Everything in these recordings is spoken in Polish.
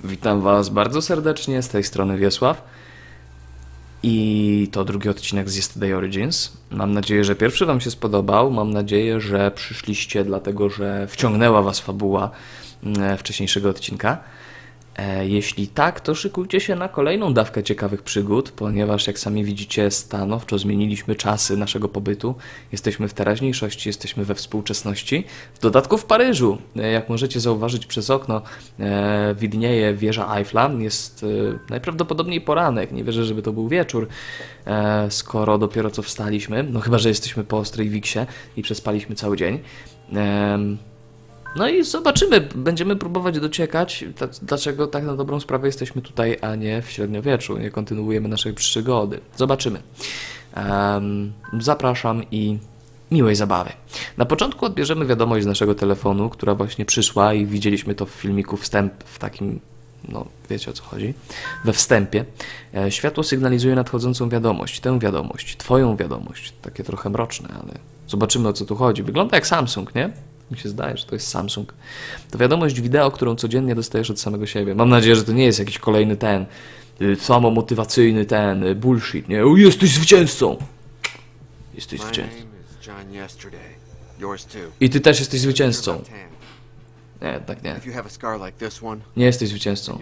Witam Was bardzo serdecznie, z tej strony Wiesław. I to drugi odcinek z Yesterday Origins. Mam nadzieję, że pierwszy Wam się spodobał. Mam nadzieję, że przyszliście dlatego, że wciągnęła Was fabuła wcześniejszego odcinka. Jeśli tak, to szykujcie się na kolejną dawkę ciekawych przygód, ponieważ jak sami widzicie, stanowczo zmieniliśmy czasy naszego pobytu. Jesteśmy w teraźniejszości, jesteśmy we współczesności. W dodatku w Paryżu. Jak możecie zauważyć przez okno, widnieje wieża Eiffla. Jest najprawdopodobniej poranek. Nie wierzę, żeby to był wieczór, skoro dopiero co wstaliśmy. No chyba, że jesteśmy po Ostrej Wiksie i przespaliśmy cały dzień. No i zobaczymy, będziemy próbować dociekać, dlaczego tak na dobrą sprawę jesteśmy tutaj, a nie w średniowieczu, nie kontynuujemy naszej przygody. Zobaczymy. Zapraszam i miłej zabawy. Na początku odbierzemy wiadomość z naszego telefonu, która właśnie przyszła i widzieliśmy to w filmiku w takim, no wiecie o co chodzi, we wstępie. Światło sygnalizuje nadchodzącą wiadomość, tę wiadomość, twoją wiadomość, takie trochę mroczne, ale zobaczymy o co tu chodzi. Wygląda jak Samsung, nie? Mi się zdaje, że to jest Samsung. To wiadomość wideo, którą codziennie dostajesz od samego siebie. Mam nadzieję, że to nie jest jakiś kolejny samomotywacyjny bullshit, nie? O, jesteś zwycięzcą! Jesteś zwycięzcą. I ty też jesteś zwycięzcą. Nie, tak nie. Nie jesteś zwycięzcą.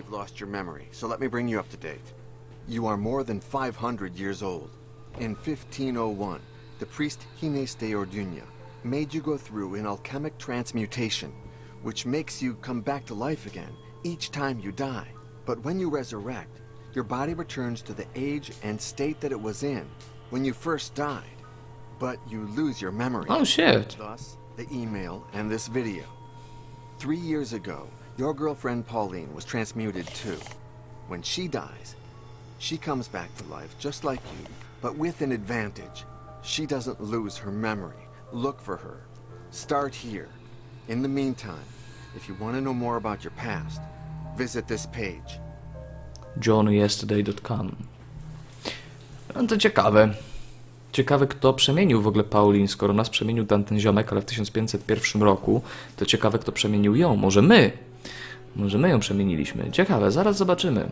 You are more than 500 years old. In 1501, the priest Hines de Orduña made you go through an alchemic transmutation, which makes you come back to life again each time you die. But when you resurrect, your body returns to the age and state that it was in when you first died. But you lose your memory. Oh shit. Thus, the email and this video. 3 years ago, your girlfriend Pauline was transmuted too. When she dies, she comes back to life just like you, but with an advantage. She doesn't lose her memory. Look for her. Start here. In the meantime, if you want to know more about your past, visit this page. johnyesterday.com. No to ciekawe. Ciekawe, kto przemienił w ogóle Pauline, skoro nas przemienił ten ziomek, ale w 1501 roku, to ciekawe, kto przemienił ją. Może my? Może my ją przemieniliśmy. Ciekawe, zaraz zobaczymy.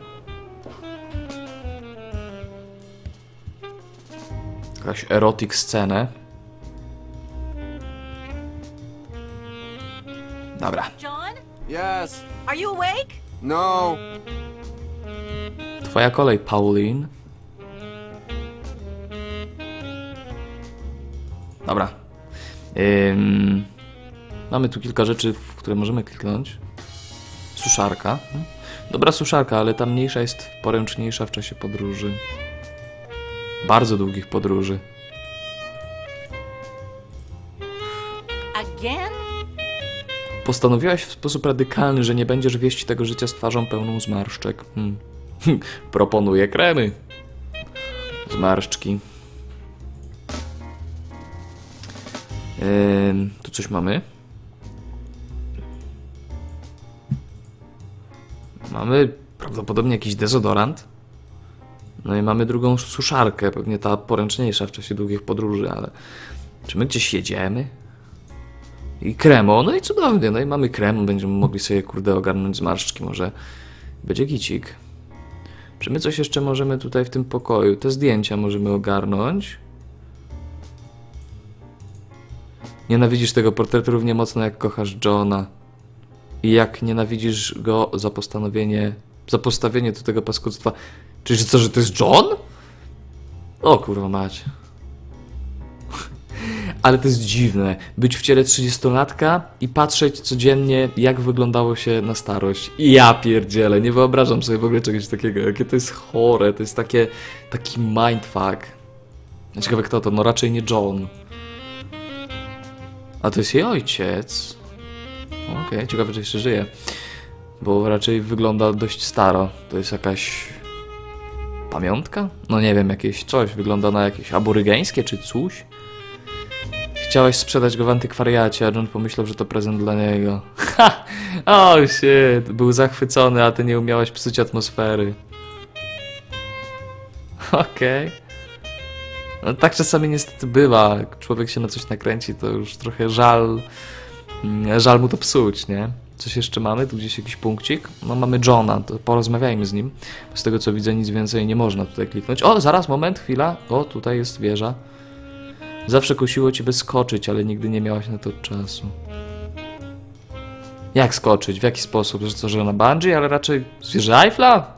Jakaś erotic scenę. Dobra. John? Yes. Are you awake? No. Twoja kolej, Pauline. Dobra. Mamy tu kilka rzeczy, w które możemy kliknąć. Suszarka. Dobra suszarka, ale ta mniejsza jest poręczniejsza w czasie podróży. Bardzo długich podróży. Again? Postanowiłaś w sposób radykalny, że nie będziesz wieść tego życia z twarzą pełną zmarszczek. Proponuję kremy. Zmarszczki. Tu coś mamy. Mamy prawdopodobnie jakiś dezodorant. No i mamy drugą suszarkę, pewnie ta poręczniejsza w czasie długich podróży, ale czy my gdzieś jedziemy? I kremo, no i cudownie, no i mamy krem, będziemy mogli sobie kurde ogarnąć zmarszczki, może będzie gicik. Czy my coś jeszcze możemy tutaj w tym pokoju? Te zdjęcia możemy ogarnąć. Nienawidzisz tego portretu równie mocno jak kochasz Johna. I jak nienawidzisz go za postawienie do tego paskudztwa. Czyż co, że to jest John? O kurwa mać. Ale to jest dziwne. Być w ciele 30-latka i patrzeć codziennie, jak wyglądało się na starość. I ja pierdzielę, nie wyobrażam sobie w ogóle czegoś takiego. Jakie to jest chore, to jest taki mindfuck. Ciekawe kto to, no raczej nie John. A to jest jej ojciec. Okej, ciekawe, czy jeszcze żyje. Bo raczej wygląda dość staro. To jest jakaś pamiątka? No nie wiem, jakieś coś. Wygląda na jakieś aborygeńskie czy coś. Chciałeś sprzedać go w antykwariacie, a John pomyślał, że to prezent dla niego. Ha! Oh shit! Był zachwycony, a ty nie umiałaś psuć atmosfery. Okej. No, tak czasami niestety bywa. Jak człowiek się na coś nakręci, to już trochę żal mu to psuć, nie? Coś jeszcze mamy? Tu gdzieś jakiś punkcik? No mamy Johna, to porozmawiajmy z nim. Z tego co widzę nic więcej nie można tutaj kliknąć. O, zaraz, moment, chwila. O, tutaj jest wieża. Zawsze kusiło ciebie skoczyć, ale nigdy nie miałaś na to czasu. Jak skoczyć? W jaki sposób? Że co, że na bungee? Ale raczej z wieży Eiffla?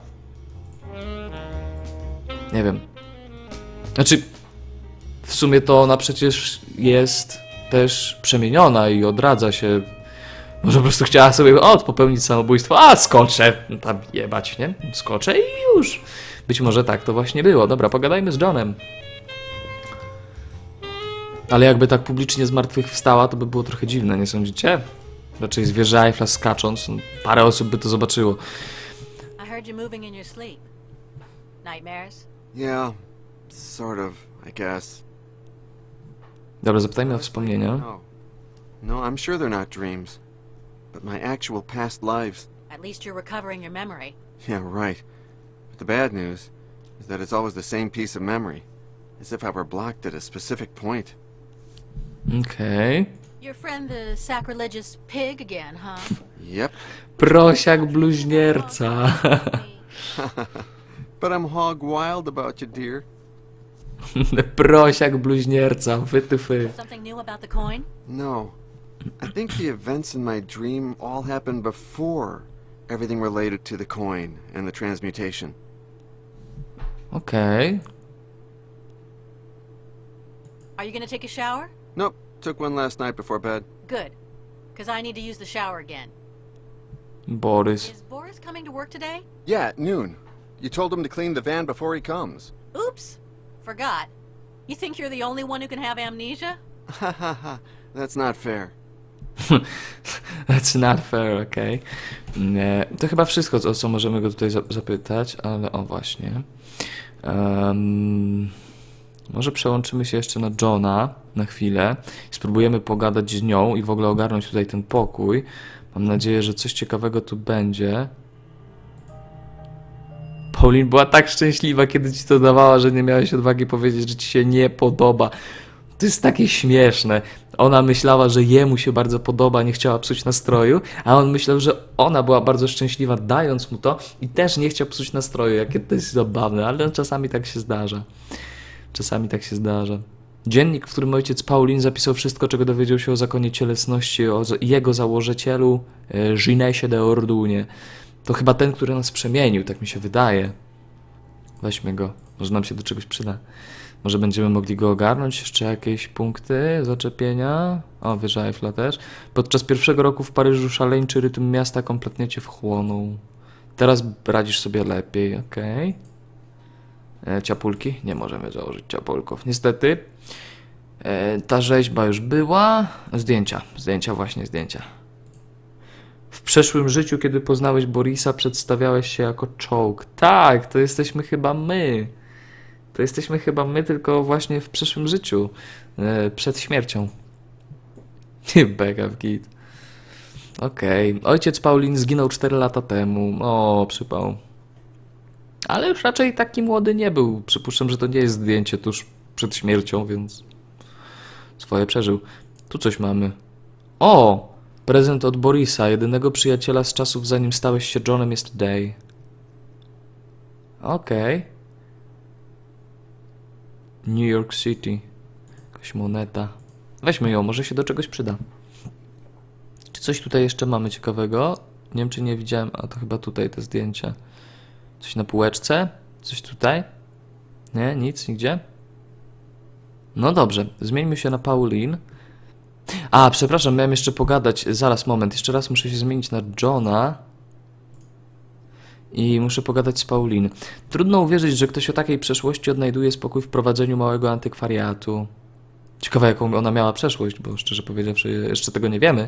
Nie wiem. Znaczy, w sumie to ona przecież jest też przemieniona i odradza się. Może po prostu chciała sobie popełnić samobójstwo. A, skoczę! Tam jebać, nie? Skoczę i już. Być może tak to właśnie było. Dobra, pogadajmy z Johnem. Ale jakby tak publicznie zmartwychwstała, to by było trochę dziwne, nie sądzicie? Raczej z wieży Eiffla skacząc, parę osób by to zobaczyło. I heard you moving in your sleep. Nightmares? Yeah, sort of, I guess. Dobra, zapytajmy o wspomnienia. No, I'm sure they're not dreams. But my actual past lives. At least you're recovering your memory. Yeah, right. But the bad news is that it's always the same piece of memory. As if I were blocked at a specific point. Okej. Your friend the sacrilegious pig again, huh? Yep. Prosiak bluźnierca. But I'm hog wild about you, dear. Prosiak bluźnierca, wytyfy. Something new about the coin? No. I think the events in my dream all happened before everything related to the coin and the transmutation. Okej. Are you gonna take a shower? Nope. Took one last night before bed. Good. Because I need to use the shower again. Borys. Is Boris coming to work today? Yeah, at noon. You told him to clean the van before he comes. Oops. Forgot. You think you're the only one who can have amnesia? Ha ha ha. That's not fair. That's not fair, okej. To chyba wszystko, o co możemy go tutaj zapytać, ale o właśnie. Może przełączymy się jeszcze na Johna na chwilę. Spróbujemy pogadać z nią i w ogóle ogarnąć tutaj ten pokój. Mam nadzieję, że coś ciekawego tu będzie. Pauline była tak szczęśliwa, kiedy ci to dawała, że nie miałeś odwagi powiedzieć, że ci się nie podoba. To jest takie śmieszne. Ona myślała, że jemu się bardzo podoba, nie chciała psuć nastroju, a on myślał, że ona była bardzo szczęśliwa, dając mu to i też nie chciał psuć nastroju. Jakie to jest zabawne, ale czasami tak się zdarza. Czasami tak się zdarza. Dziennik, w którym ojciec Pauline zapisał wszystko, czego dowiedział się o zakonie cielesności, o jego założycielu, Ginesie de Ordunie. To chyba ten, który nas przemienił, tak mi się wydaje. Weźmy go, może nam się do czegoś przyda. Może będziemy mogli go ogarnąć, jeszcze jakieś punkty zaczepienia. O, wieża Eiffla też. Podczas pierwszego roku w Paryżu szaleńczy rytm miasta kompletnie cię wchłonął. Teraz radzisz sobie lepiej, okej. Ciapulki? Nie możemy założyć ciapulków. Niestety. Ta rzeźba już była. Zdjęcia, właśnie zdjęcia. W przeszłym życiu, kiedy poznałeś Borisa, przedstawiałeś się jako czołg. Tak, to jesteśmy chyba my. To jesteśmy chyba my, tylko właśnie w przeszłym życiu. Przed śmiercią. Bega w git. Okej. Ojciec Pauline zginął 4 lata temu. O, przypał. Ale już raczej taki młody nie był. Przypuszczam, że to nie jest zdjęcie tuż przed śmiercią, więc swoje przeżył. Tu coś mamy. O! Prezent od Borisa, jedynego przyjaciela z czasów, zanim stałeś się Johnem yesterday. Okej. New York City. Jakaś moneta. Weźmy ją, może się do czegoś przyda. Czy coś tutaj jeszcze mamy ciekawego? Nie wiem, czy nie widziałem. A to chyba tutaj te zdjęcia. Coś na półeczce? Coś tutaj? Nie, nic, nigdzie? No dobrze, zmieńmy się na Pauline. A, przepraszam, miałem jeszcze pogadać. Zaraz, moment, jeszcze raz muszę się zmienić na Johna. I muszę pogadać z Pauline. Trudno uwierzyć, że ktoś o takiej przeszłości odnajduje spokój w prowadzeniu małego antykwariatu. Ciekawe, jaką ona miała przeszłość, bo szczerze powiedziawszy, jeszcze tego nie wiemy.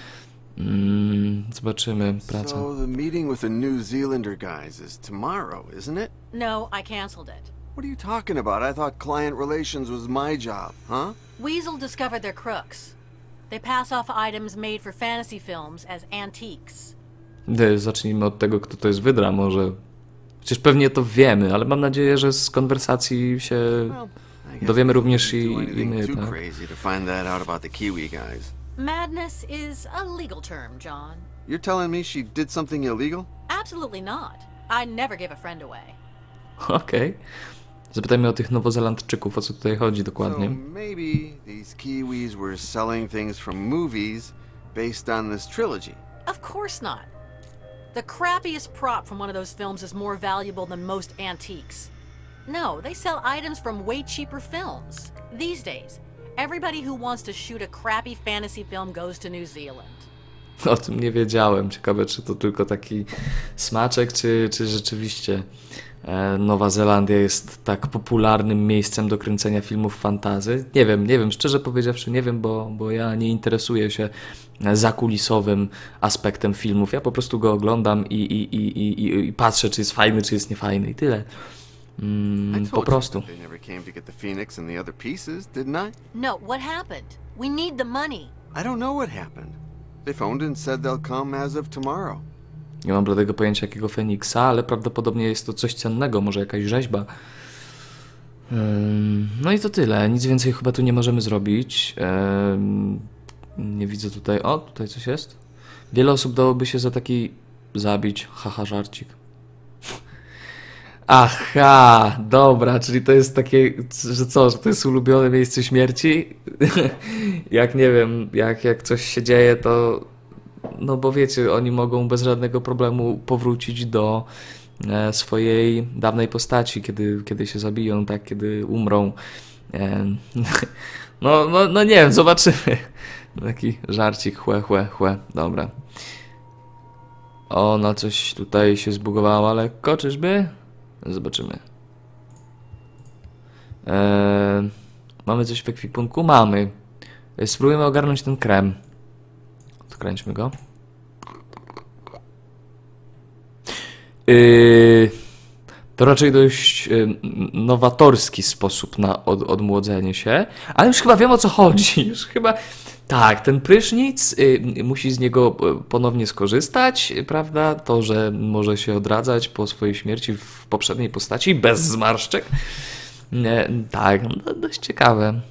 Zobaczymy, praca. So the meeting with the New Zealander guys is tomorrow, isn't it? No, I canceled it. What are you talking about? I thought client relations was my job, huh? Weasel discovered their crooks. They pass off items made for fantasy films as antiques. Zacznijmy od tego, kto to jest Wydra, może. Przecież pewnie to wiemy, ale mam nadzieję, że z konwersacji się dowiemy również i my, tak? Crazy to find that out about the Kiwi guys. Madness is a legal term, John. You're telling me she did something illegal? Absolutely not. I never give a friend away. Okej. Zapytajmy o tych Nowozelandczyków, o co tutaj chodzi So dokładnie. maybe these Kiwis were selling things from movies based on this trilogy. Of course not. The crappiest prop from one of those films is more valuable than most antiques. No, they sell items from way cheaper films. These days, everybody who wants to shoot a crappy fantasy film goes to New Zealand. O tym nie wiedziałem. Ciekawe, czy to tylko taki smaczek, czy rzeczywiście Nowa Zelandia jest tak popularnym miejscem do kręcenia filmów fantasy. Nie wiem, szczerze powiedziawszy nie wiem, bo ja nie interesuję się zakulisowym aspektem filmów. Ja po prostu go oglądam i patrzę, czy jest fajny, czy jest niefajny i tyle. I Po told prostu. you they never came to get the Phoenix and the other pieces, didn't I? No, what happened? We need the money. I don't know what happened. They phoned and said they'll come as of tomorrow. Nie mam bladego pojęcia jakiego Feniksa, ale prawdopodobnie jest to coś cennego, może jakaś rzeźba. No i to tyle. Nic więcej chyba tu nie możemy zrobić. Nie widzę tutaj... O, tutaj coś jest. Wiele osób dałoby się za taki zabić. Haha, żarcik. Aha, dobra, czyli to jest takie, że co, że to jest ulubione miejsce śmierci? Jak nie wiem, jak coś się dzieje, to... No bo wiecie, oni mogą bez żadnego problemu powrócić do swojej dawnej postaci, kiedy się zabiją, tak, kiedy umrą. No nie wiem, zobaczymy. Taki żarcik, chłe, dobra. Ona coś tutaj się zbugowała lekko, czyżby? Zobaczymy. Mamy coś w ekwipunku? Mamy. Spróbujemy ogarnąć ten krem. Odkręćmy go. To raczej dość nowatorski sposób na odmłodzenie się, ale już chyba wiem, o co chodzi. Już chyba... Tak, ten prysznic, musi z niego ponownie skorzystać, prawda? To, że może się odradzać po swojej śmierci w poprzedniej postaci, bez zmarszczek. Tak, no, dość ciekawe.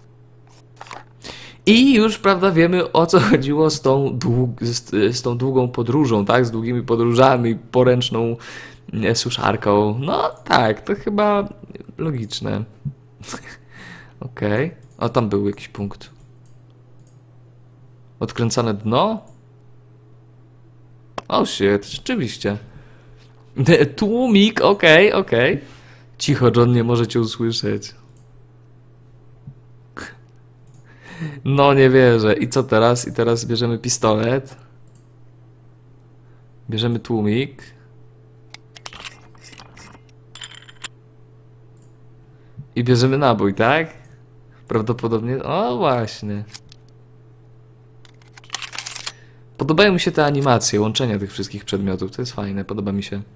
I już, prawda, wiemy, o co chodziło z tą długą podróżą, tak? Z długimi podróżami, poręczną suszarką. No tak, to chyba logiczne. Okej. O, tam był jakiś punkt. Odkręcane dno? O shit, rzeczywiście. Tłumik, okej. Cicho, John, nie możecie usłyszeć. No nie wierzę. I co teraz? I teraz bierzemy pistolet. Bierzemy tłumik. I bierzemy nabój, tak? Prawdopodobnie. O właśnie. Podobają mi się te animacje, łączenia tych wszystkich przedmiotów. To jest fajne, podoba mi się.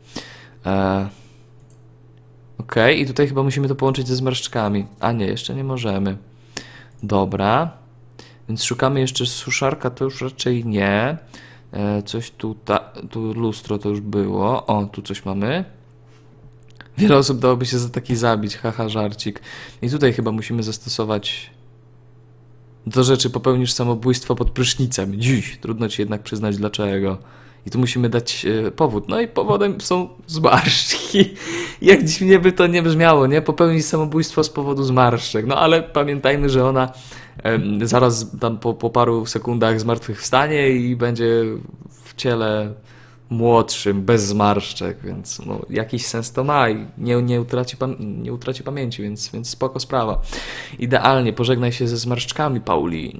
Okej, i tutaj chyba musimy to połączyć ze zmarszczkami. A nie, jeszcze nie możemy. Dobra. Więc szukamy jeszcze suszarka, to już raczej nie. Coś tutaj, tu lustro to już było. O, tu coś mamy. Wiele osób dałoby się za taki zabić, haha, żarcik. I tutaj chyba musimy zastosować... Do rzeczy, popełnisz samobójstwo pod prysznicem. Dziś. Trudno ci jednak przyznać dlaczego. I tu musimy dać powód. No i powodem są zmarszczki. Jak dziwnie by to nie brzmiało, nie? Popełnić samobójstwo z powodu zmarszczek. No ale pamiętajmy, że ona zaraz tam po paru sekundach zmartwychwstanie i będzie w ciele młodszym, bez zmarszczek, więc no, jakiś sens to ma i nie utraci pamięci, więc spoko sprawa. Idealnie, pożegnaj się ze zmarszczkami, Pauline.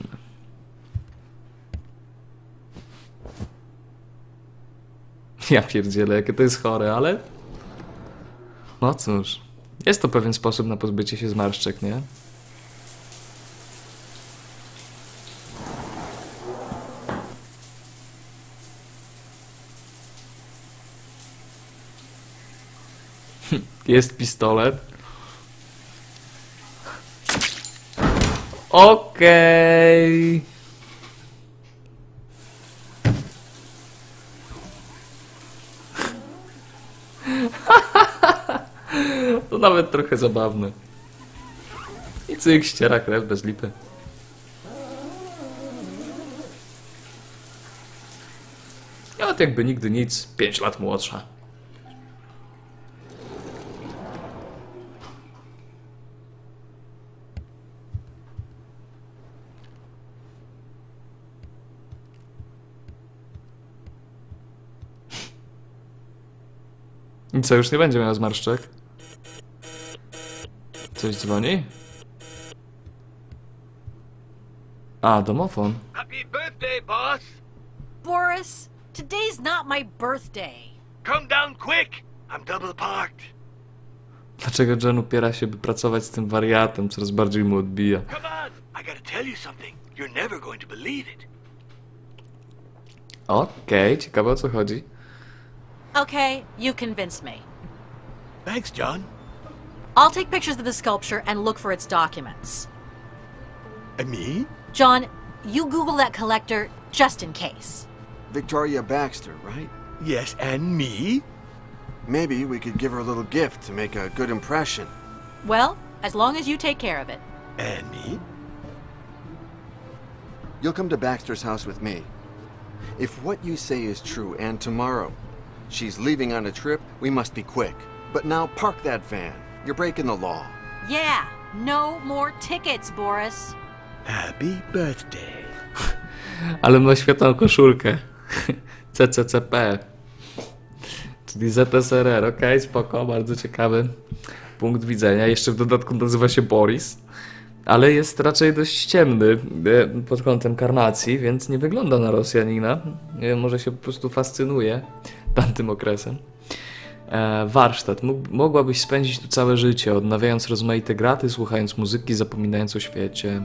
Ja pierdzielę, jakie to jest chore, ale... No cóż, jest to pewien sposób na pozbycie się zmarszczek, nie? Jest pistolet. Okej. To nawet trochę zabawne. I cyk, ściera krew bez lipy. jakby nigdy nic, 5 lat młodsza. I co, już nie będzie miała zmarszczek? Coś dzwoni? A, domofon. Happy birthday, boss! Boris, today's not my birthday. Come down quick! I'm double parked. Dlaczego Jen upiera się, by pracować z tym wariatem? Coraz bardziej mu odbija. Come on! I gotta tell you something. You're never going to believe it. Okej, ciekawe o co chodzi. Okay, you convinced me. Thanks, John. I'll take pictures of the sculpture and look for its documents. And me? John, you Google that collector just in case. Victoria Baxter, right? Yes, and me? Maybe we could give her a little gift to make a good impression. Well, as long as you take care of it. And me? You'll come to Baxter's house with me. If what you say is true, and tomorrow she's leaving on a trip, we must be quick. But now park that van. You're breaking the law. Yeah, no more tickets, Boris. Happy birthday. Ale ma świetną koszulkę. CCCP. Czyli ZSRR. Okej, spoko, bardzo ciekawy punkt widzenia. Jeszcze w dodatku nazywa się Boris. Ale jest raczej dość ciemny pod kątem karnacji, więc nie wygląda na Rosjanina. Może się po prostu fascynuje tamtym okresem. Warsztat. Mogłabyś spędzić tu całe życie, odnawiając rozmaite graty, słuchając muzyki, zapominając o świecie.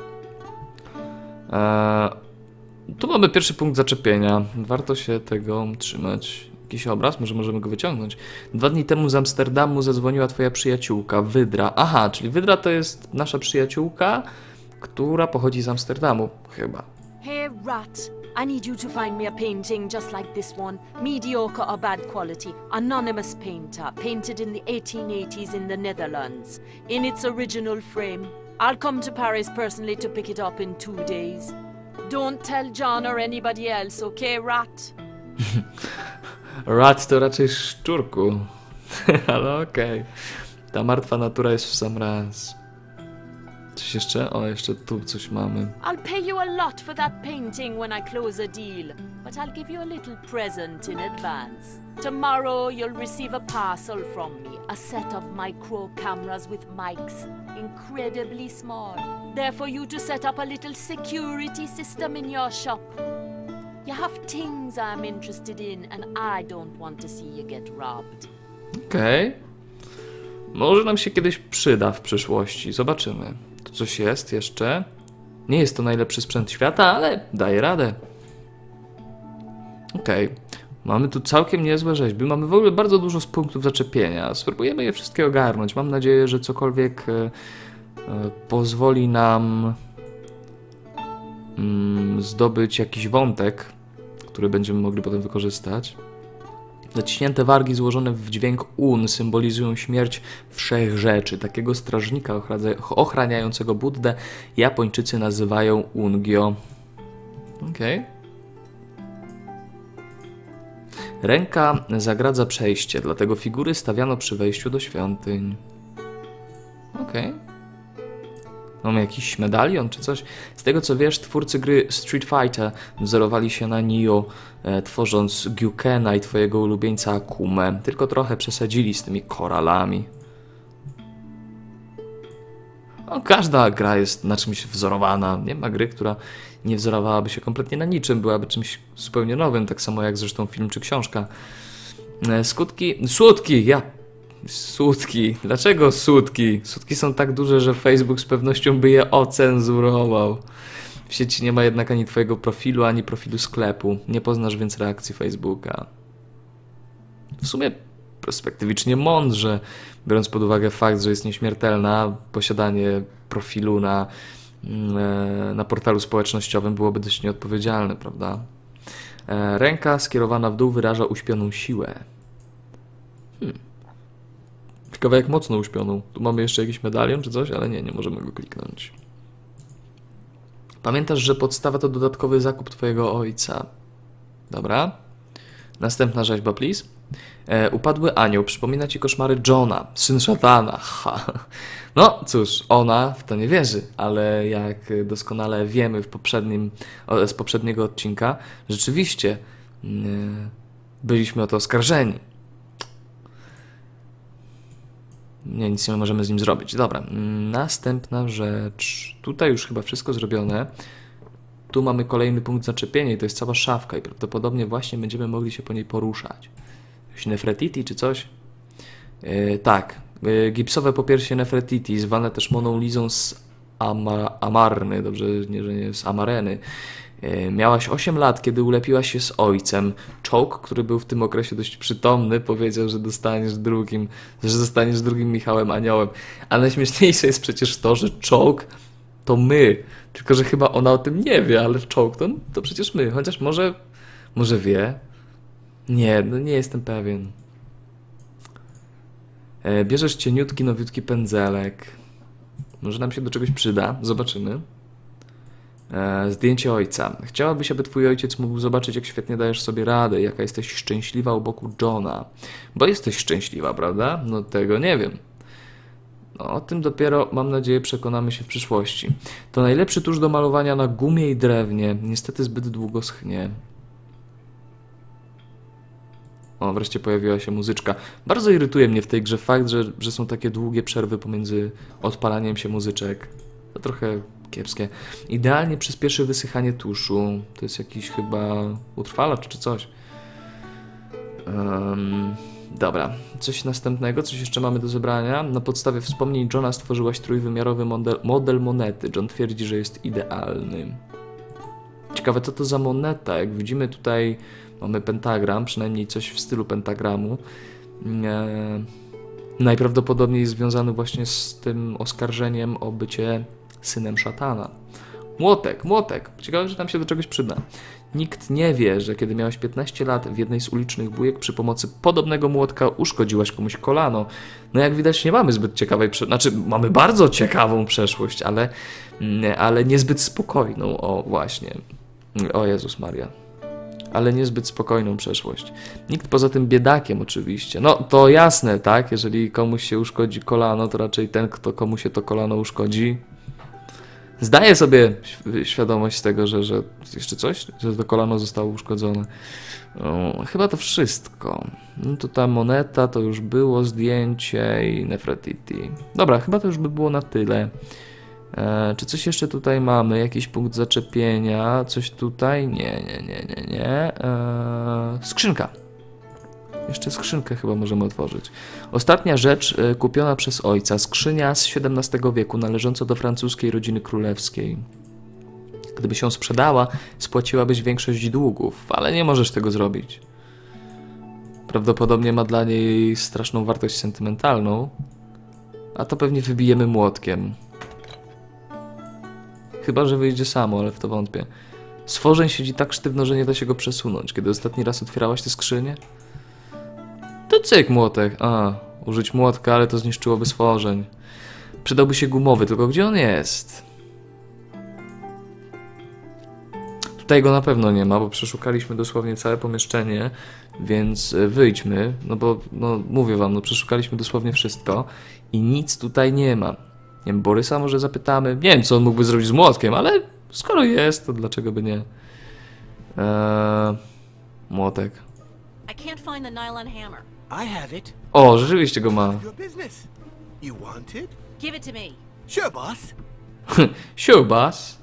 Tu mamy pierwszy punkt zaczepienia. Warto się tego trzymać. Jakiś obraz? Może możemy go wyciągnąć. 2 dni temu z Amsterdamu zadzwoniła twoja przyjaciółka, Wydra. Aha, czyli Wydra to jest nasza przyjaciółka, która pochodzi z Amsterdamu, chyba. Hey, Rat. I need you to find me a painting just like this one. Mediocre or bad quality. Anonymous painter. Painted in the 1880s in the Netherlands. In its original frame. I'll come to Paris personally to pick it up in 2 days. Don't tell John or anybody else, okay, Rat? Rat to raczej szczurku. Ale okej. Ta martwa natura jest w sam raz. Coś jeszcze? O, jeszcze tu coś mamy. I'll pay you a lot for that painting when I close a deal, but I'll give you a little present in advance. Tomorrow you'll receive a parcel from me, a set of micro cameras with mics, incredibly small. There for you to set up a little security system in your shop. You have things I'm interested in and I don't want to see you get robbed. Okej. Może nam się kiedyś przyda w przyszłości. Zobaczymy. Tu coś jest jeszcze. Nie jest to najlepszy sprzęt świata, ale daje radę. Okej. Mamy tu całkiem niezłe rzeźby. Mamy w ogóle bardzo dużo z punktów zaczepienia. Spróbujemy je wszystkie ogarnąć. Mam nadzieję, że cokolwiek pozwoli nam zdobyć jakiś wątek, który będziemy mogli potem wykorzystać. Zaciśnięte wargi złożone w dźwięk un symbolizują śmierć wszechrzeczy. Takiego strażnika ochraniającego Buddę Japończycy nazywają Ungyo. Okej. Ręka zagradza przejście, dlatego figury stawiano przy wejściu do świątyń. Okej. Mamy jakiś medalion czy coś? Z tego co wiesz, twórcy gry Street Fighter wzorowali się na Nioh, tworząc Gyukena i twojego ulubieńca Akumę. Tylko trochę przesadzili z tymi koralami. No, każda gra jest na czymś wzorowana. Nie ma gry, która nie wzorowałaby się kompletnie na niczym. Byłaby czymś zupełnie nowym, tak samo jak zresztą film czy książka. Sutki. Dlaczego sutki? Sutki są tak duże, że Facebook z pewnością by je ocenzurował. W sieci nie ma jednak ani twojego profilu, ani profilu sklepu. Nie poznasz więc reakcji Facebooka. W sumie perspektywicznie mądrze, biorąc pod uwagę fakt, że jest nieśmiertelna, posiadanie profilu na portalu społecznościowym byłoby dość nieodpowiedzialne, prawda? Ręka skierowana w dół wyraża uśpioną siłę. Ciekawe jak mocno uśpioną. Tu mamy jeszcze jakiś medalion czy coś, ale nie możemy go kliknąć. Pamiętasz, że podstawa to dodatkowy zakup twojego ojca. Dobra. Następna rzeźba, please. Upadły anioł przypomina ci koszmary Johna, syn szatana. Ha. No cóż, ona w to nie wierzy, ale jak doskonale wiemy z poprzedniego odcinka, rzeczywiście byliśmy o to oskarżeni. Nie, nic nie możemy z nim zrobić. Dobra, następna rzecz. Tutaj już chyba wszystko zrobione. Tu mamy kolejny punkt zaczepienia i to jest cała szafka i prawdopodobnie właśnie będziemy mogli się po niej poruszać. Jakiś Nefertiti czy coś? Tak, gipsowe popiersie Nefertiti, zwane też Moną Lizą z Amarny, dobrze, nie z Amareny. Miałaś 8 lat, kiedy ulepiłaś się z ojcem. Czołg, który był w tym okresie dość przytomny, powiedział, że zostaniesz drugim Michałem Aniołem. A najśmieszniejsze jest przecież to, że Czołg to my. Tylko że chyba ona o tym nie wie, ale Czołg to przecież my. Chociaż może wie. Nie, no nie jestem pewien. Bierzesz cieniutki, nowiutki pędzelek. Może nam się do czegoś przyda. Zobaczymy. Zdjęcie ojca. Chciałabyś, aby twój ojciec mógł zobaczyć, jak świetnie dajesz sobie radę, jaka jesteś szczęśliwa u boku Johna. Bo jesteś szczęśliwa, prawda? No tego nie wiem. No, o tym dopiero, mam nadzieję, przekonamy się w przyszłości. To najlepszy tusz do malowania na gumie i drewnie. Niestety zbyt długo schnie. O, wreszcie pojawiła się muzyczka. Bardzo irytuje mnie w tej grze fakt, że są takie długie przerwy pomiędzy odpalaniem się muzyczek. To trochę kiepskie. Idealnie przyspieszy wysychanie tuszu. To jest jakiś chyba utrwalacz czy coś. Dobra. Coś następnego? Coś jeszcze mamy do zebrania? Na podstawie wspomnień Johna stworzyłaś trójwymiarowy model monety. John twierdzi, że jest idealny. Ciekawe, co to za moneta? Jak widzimy tutaj mamy pentagram, przynajmniej coś w stylu pentagramu. Najprawdopodobniej jest związany właśnie z tym oskarżeniem o bycie synem szatana. Młotek. Ciekawe, że nam się do czegoś przyda. Nikt nie wie, że kiedy miałeś 15 lat w jednej z ulicznych bujek przy pomocy podobnego młotka uszkodziłaś komuś kolano. No jak widać nie mamy zbyt ciekawej mamy bardzo ciekawą przeszłość, ale niezbyt spokojną. O właśnie. O Jezus Maria. Ale niezbyt spokojną przeszłość. Nikt poza tym biedakiem oczywiście. No to jasne, tak? Jeżeli komuś się uszkodzi kolano, to raczej ten, komu się to kolano uszkodzi, zdaje sobie świadomość z tego, że jeszcze coś, że to kolano zostało uszkodzone. Chyba to wszystko. No to ta moneta, to już było zdjęcie i Nefertiti. Dobra, chyba to już by było na tyle. Czy coś jeszcze tutaj mamy? Jakiś punkt zaczepienia? Coś tutaj? Nie. Skrzynka. Jeszcze skrzynkę chyba możemy otworzyć. Ostatnia rzecz kupiona przez ojca. Skrzynia z XVII wieku, należąca do francuskiej rodziny królewskiej. Gdyby się sprzedała, spłaciłabyś większość długów, ale nie możesz tego zrobić. Prawdopodobnie ma dla niej straszną wartość sentymentalną, a to pewnie wybijemy młotkiem. Chyba że wyjdzie samo, ale w to wątpię. Stworzeń siedzi tak sztywno, że nie da się go przesunąć. Kiedy ostatni raz otwierałaś tę skrzynię? To cyk, młotek. Użyć młotka, ale to zniszczyłoby stworzeń. Przydałby się gumowy, tylko gdzie on jest? Tutaj go na pewno nie ma, bo przeszukaliśmy dosłownie całe pomieszczenie, więc wyjdźmy, no bo mówię wam, przeszukaliśmy dosłownie wszystko i nic tutaj nie ma. Nie wiem, Borysa może zapytamy. Nie wiem, co on mógłby zrobić z młotkiem, ale skoro jest, to dlaczego by nie? Młotek. I can't find the nylon hammer. I have it. O, rzeczywiście go ma. Your business. You want it? Give it to me. Sure, boss. Sure, boss.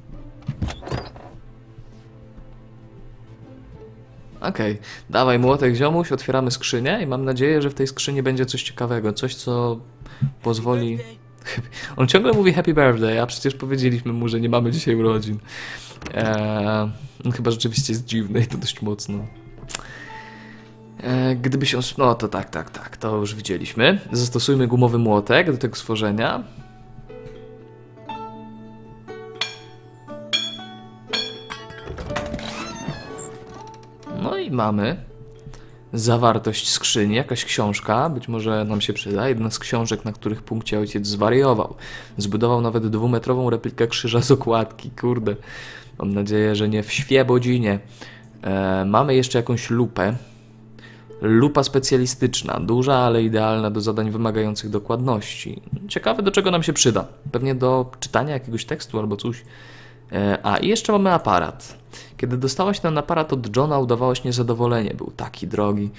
Okej, dawaj młotek, ziomuś, otwieramy skrzynię i mam nadzieję, że w tej skrzyni będzie coś ciekawego, coś co pozwoli... On ciągle mówi happy birthday, a przecież powiedzieliśmy mu, że nie mamy dzisiaj urodzin. On chyba rzeczywiście jest dziwny i to dość mocno. Gdyby się... No to tak, to już widzieliśmy. Zastosujmy gumowy młotek do tego stworzenia. No i mamy zawartość skrzyni, jakaś książka, być może nam się przyda. Jedna z książek, na których punkcie ojciec zwariował. Zbudował nawet 2-metrową replikę krzyża z okładki, kurde. Mam nadzieję, że nie w Świebodzinie. Mamy jeszcze jakąś lupę. Lupa specjalistyczna, duża, ale idealna do zadań wymagających dokładności. Ciekawe, do czego nam się przyda. Pewnie do czytania jakiegoś tekstu albo coś. I jeszcze mamy aparat. Kiedy dostałaś ten aparat od Johna, udawałaś niezadowolenie. Był taki drogi.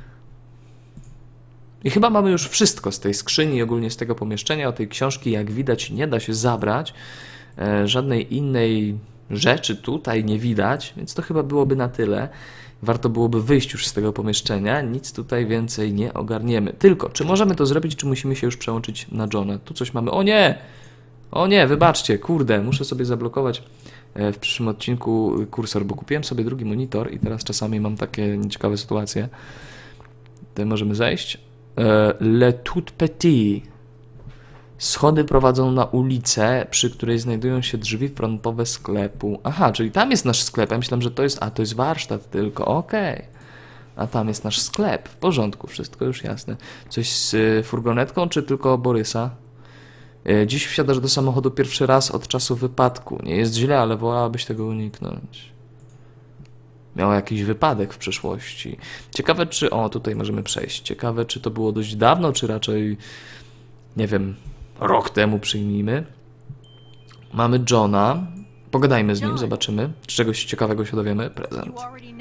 I chyba mamy już wszystko z tej skrzyni i ogólnie z tego pomieszczenia. O tej książki, jak widać, nie da się zabrać. Żadnej innej rzeczy tutaj nie widać, więc to chyba byłoby na tyle. Warto byłoby wyjść już z tego pomieszczenia. Nic tutaj więcej nie ogarniemy. Tylko, czy możemy to zrobić, czy musimy się już przełączyć na Johna? Tu coś mamy. O nie! O nie, wybaczcie, kurde, muszę sobie zablokować w przyszłym odcinku kursor, bo kupiłem sobie drugi monitor i teraz czasami mam takie nieciekawe sytuacje. Tutaj możemy zejść. Le Tout Petit. Schody prowadzą na ulicę, przy której znajdują się drzwi frontowe sklepu. Aha, czyli tam jest nasz sklep. Ja myślałem, że to jest... A, to jest warsztat tylko. Okej. A tam jest nasz sklep. W porządku, wszystko już jasne. Coś z furgonetką, czy tylko Borysa? Dziś wsiadasz do samochodu pierwszy raz od czasu wypadku. Nie jest źle, ale wolałabyś tego uniknąć. Miała jakiś wypadek w przeszłości. Ciekawe, czy... O, tutaj możemy przejść. Ciekawe, czy to było dość dawno, czy raczej... Nie wiem... Rok temu przyjmijmy. Mamy Johna. Pogadajmy z nim, zobaczymy. Czy czegoś ciekawego się dowiemy. Prezent.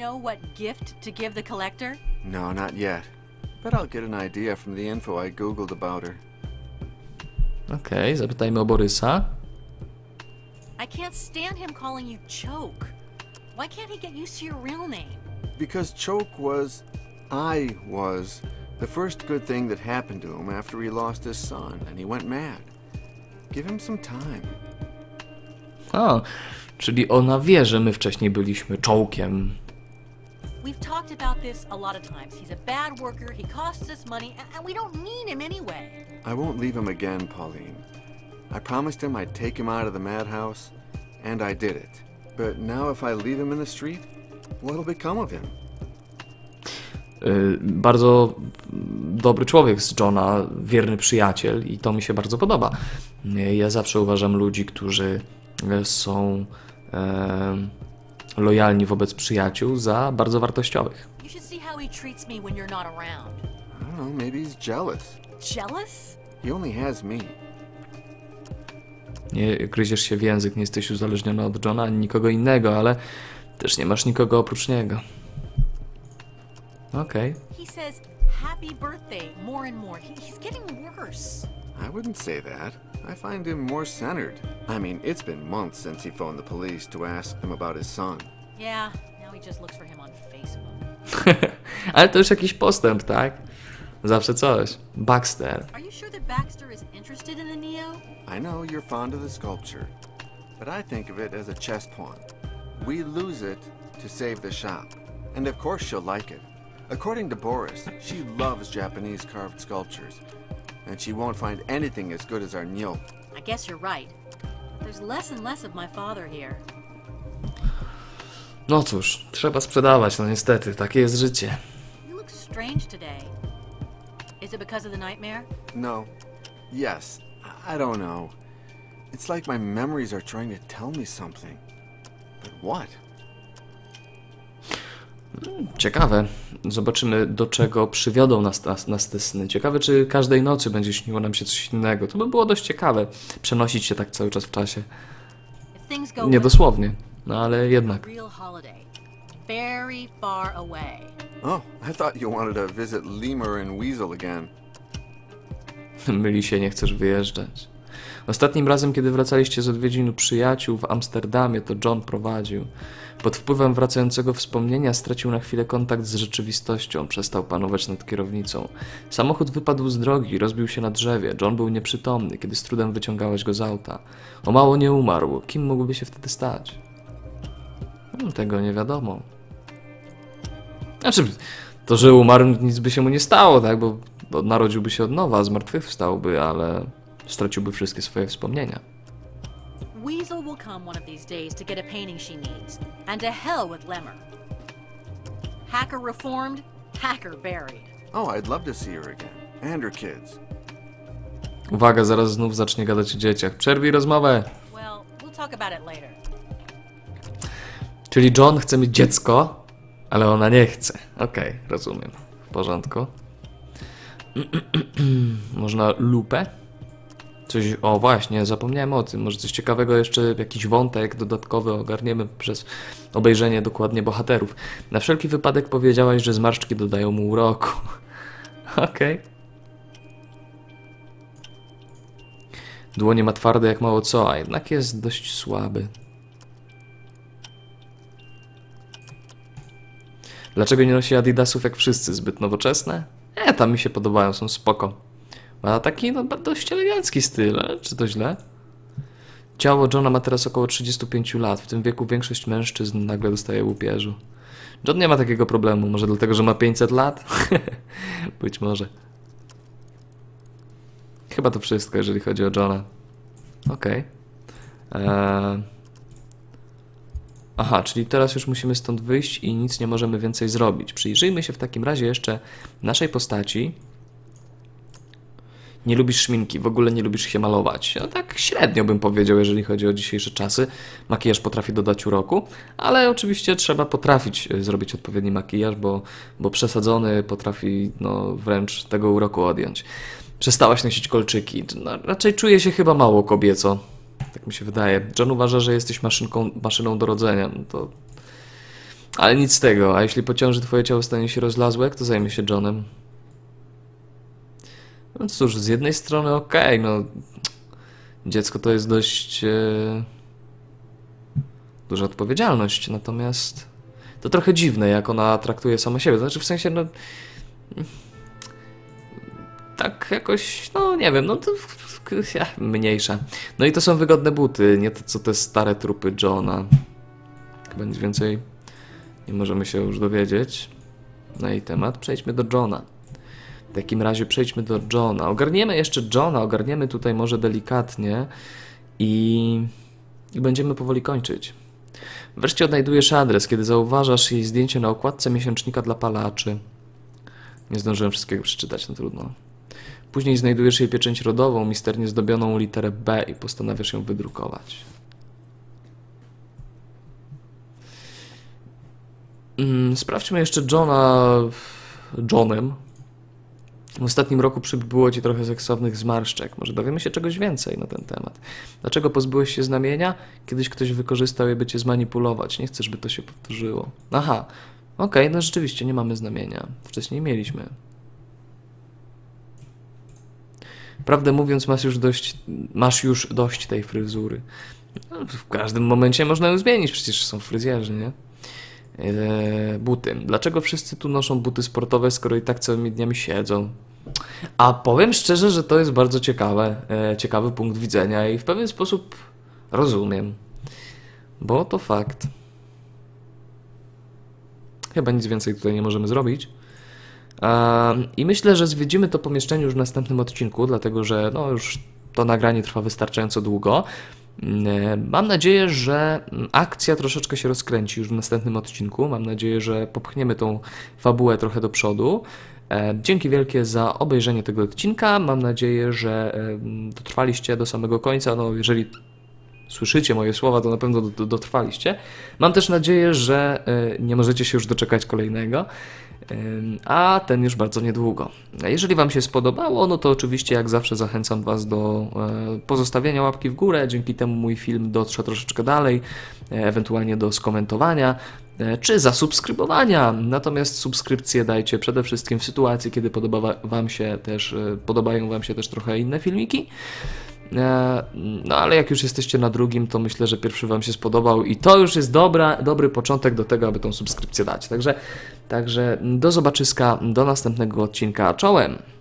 No, not yet. But I'll get an idea from the info I googled about her. Okej, zapytajmy o Borysa. I can't stand him calling you Choke. Why can't he get used to your real name? Because Choke was... I was... the first good thing that happened to him after he lost his son and he went mad. Give him some time. O, czyli ona wie, że my wcześniej byliśmy czołkiem. We've talked about this a lot of times. He's a bad worker, he costs us money, and we don't need him anyway. I won't leave him again, Pauline. I promised him I'd take him out of the madhouse, and I did it. But now if I leave him in the street, what'll become of him? Bardzo dobry człowiek z Johna, wierny przyjaciel i to mi się bardzo podoba. Ja zawsze uważam ludzi, którzy są lojalni wobec przyjaciół za bardzo wartościowych. You should see how he treats me when you're not around. I don't know, maybe he's jealous. Jealous? He only has me. Nie gryziesz się w język, nie jesteś uzależniony od Johna ani nikogo innego, ale też nie masz nikogo oprócz niego. Okej. He says happy birthday more and more. He's getting worse. I wouldn't say that. I find him more centered. I mean, it's been months since he phoned the police to ask him about his son. Yeah, now he just looks for him on Facebook. Ale to już jakiś postęp, tak? Zawsze coś. Baxter. Are you sure that Baxter is interested in the Neo? I know you're fond of the sculpture, but I think of it as a chess pawn. We lose it to save the shop. And of course she'll like it. According to Boris, she loves Japanese carved sculptures, and she won't find anything as good as our Neil. I guess you're right. There's less and less of my father here. No cóż, trzeba sprzedawać, no niestety, takie jest życie. You look strange today. Is it because of the nightmare? No. Yes. I don't know. It's like my memories are trying to tell me something. But what? Ciekawe. Zobaczymy, do czego przywiodą nas te sny. Ciekawe, czy każdej nocy będzie śniło nam się coś innego. To by było dość ciekawe. Przenosić się tak cały czas w czasie. Nie dosłownie, no ale jednak. Very far away. Oh, I thought you wanted to visit Lemur and Weasel again. Myli się, nie chcesz wyjeżdżać. Ostatnim razem, kiedy wracaliście z odwiedzin u przyjaciół w Amsterdamie, to John prowadził. Pod wpływem wracającego wspomnienia stracił na chwilę kontakt z rzeczywistością, przestał panować nad kierownicą. Samochód wypadł z drogi, rozbił się na drzewie. John był nieprzytomny, kiedy z trudem wyciągałeś go z auta. O mało nie umarł. Kim mógłby się wtedy stać? No, tego nie wiadomo. Znaczy, to, że umarł, nic by się mu nie stało, tak? Bo narodziłby się od nowa, zmartwychwstałby, ale straciłby wszystkie swoje wspomnienia. Weasel will come one of these days to get a painting she needs. And to hell with Lemur. Hacker reformed, hacker buried. Oh, I'd love to see her again. And her kids. Uwaga, zaraz znów zacznie gadać o dzieciach. Przerwij rozmowę. Well, we'll talk about it later. Czyli John chce mieć dziecko Ale ona nie chce. Okej, rozumiem. W porządku. Można lupę? Coś, o właśnie, zapomniałem o tym. Może coś ciekawego jeszcze, jakiś wątek dodatkowy ogarniemy przez obejrzenie dokładnie bohaterów. Na wszelki wypadek powiedziałaś, że zmarszczki dodają mu uroku. Okej. Dłonie ma twarde jak mało co, a jednak jest dość słaby. Dlaczego nie nosi adidasów jak wszyscy? Zbyt nowoczesne? Tam mi się podobają, są spoko. Ma taki no, dość elegancki styl, ale czy to źle? Ciało Johna ma teraz około 35 lat. W tym wieku większość mężczyzn nagle dostaje łupieżu. John nie ma takiego problemu. Może dlatego, że ma 500 lat? Być może. Chyba to wszystko, jeżeli chodzi o Johna. Okej. Aha, czyli teraz już musimy stąd wyjść i nic nie możemy więcej zrobić. Przyjrzyjmy się w takim razie jeszcze naszej postaci. Nie lubisz szminki, w ogóle nie lubisz się malować. No tak średnio bym powiedział, jeżeli chodzi o dzisiejsze czasy. Makijaż potrafi dodać uroku, ale oczywiście trzeba potrafić zrobić odpowiedni makijaż, bo przesadzony potrafi no, wręcz tego uroku odjąć. Przestałaś nosić kolczyki. No, raczej czuję się chyba mało kobieco. Tak mi się wydaje. John uważa, że jesteś maszyną do rodzenia. No to... Ale nic z tego. A jeśli po ciąży twoje ciało stanie się rozlazłe, kto zajmie się Johnem? No cóż, z jednej strony okej, no dziecko to jest dość duża odpowiedzialność, natomiast to trochę dziwne, jak ona traktuje sama siebie. Znaczy w sensie, no tak jakoś, no nie wiem, no to mniejsza. No i to są wygodne buty, nie to co te stare trupy Johna. Chyba nic więcej nie możemy się już dowiedzieć na jej temat. Przejdźmy do Johna. W takim razie przejdźmy do Johna. Ogarniemy jeszcze Johna, ogarniemy tutaj może delikatnie i będziemy powoli kończyć. Wreszcie odnajdujesz adres, kiedy zauważasz jej zdjęcie na okładce miesięcznika dla palaczy. Nie zdążyłem wszystkiego przeczytać, no trudno. Później znajdujesz jej pieczęć rodową, misternie zdobioną literę B i postanawiasz ją wydrukować. Sprawdźmy jeszcze Johnem. W ostatnim roku przybyło ci trochę seksownych zmarszczek. Może dowiemy się czegoś więcej na ten temat. Dlaczego pozbyłeś się znamienia? Kiedyś ktoś wykorzystał je, by cię zmanipulować. Nie chcesz, by to się powtórzyło. Aha, okej, no rzeczywiście nie mamy znamienia. Wcześniej mieliśmy. Prawdę mówiąc, masz już dość tej fryzury. No, w każdym momencie można ją zmienić, przecież są fryzjerzy, nie? Buty. Dlaczego wszyscy tu noszą buty sportowe, skoro i tak całymi dniami siedzą? A powiem szczerze, że to jest bardzo ciekawy punkt widzenia i w pewien sposób rozumiem. Bo to fakt. Chyba nic więcej tutaj nie możemy zrobić. I myślę, że zwiedzimy to pomieszczenie już w następnym odcinku, dlatego że no już to nagranie trwa wystarczająco długo. Mam nadzieję, że akcja troszeczkę się rozkręci już w następnym odcinku. Mam nadzieję, że popchniemy tą fabułę trochę do przodu. Dzięki wielkie za obejrzenie tego odcinka. Mam nadzieję, że dotrwaliście do samego końca. No, jeżeli słyszycie moje słowa, to na pewno dotrwaliście. Mam też nadzieję, że nie możecie się już doczekać kolejnego, a ten już bardzo niedługo. Jeżeli Wam się spodobało, no to oczywiście jak zawsze zachęcam Was do pozostawienia łapki w górę, dzięki temu mój film dotrze troszeczkę dalej, ewentualnie do skomentowania, czy zasubskrybowania. Natomiast subskrypcję dajcie przede wszystkim w sytuacji, kiedy podobają Wam się też trochę inne filmiki. No ale jak już jesteście na drugim, to myślę, że pierwszy Wam się spodobał i to już jest dobry początek do tego, aby tą subskrypcję dać. Także do zobaczyska, do następnego odcinka. Czołem!